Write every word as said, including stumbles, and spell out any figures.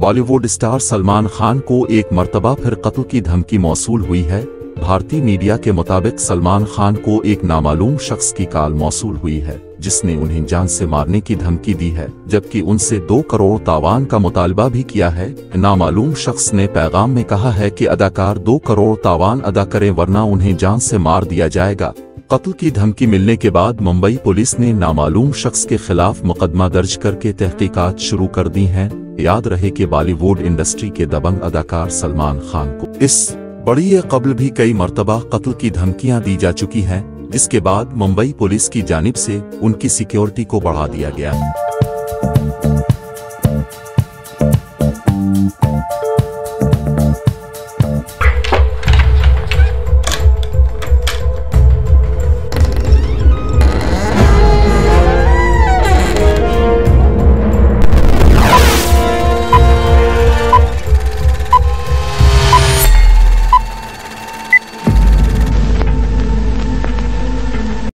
Bollywood star Salman Khan को एक मर्तबा फिर कत्ल की धमकी मौसूल हुई है। भारतीय मीडिया के मुताबिक सलमान खान को एक नामालूम शख्स की कॉल मौसूल हुई है जिसने उन्हें जान से मारने की धमकी दी है, जबकि उनसे दो करोड़ तावान का मुतालबा भी किया है। नामालूम शख्स ने पैगाम में कहा है कि अदाकार दो करोड़ तावान अदा करें वरना उन्हें जान से मार दिया जाएगा। कत्ल की धमकी मिलने के बाद मुंबई पुलिस ने नामालूम शख्स के खिलाफ मुकदमा दर्ज करके तहकीकात शुरू कर दी हैं। याद रहे कि बॉलीवुड इंडस्ट्री के दबंग अदाकार सलमान खान को इस बड़ी कबल भी कई मर्तबा कत्ल की धमकियां दी जा चुकी हैं, जिसके बाद मुंबई पुलिस की जानिब से उनकी सिक्योरिटी को बढ़ा दिया गया।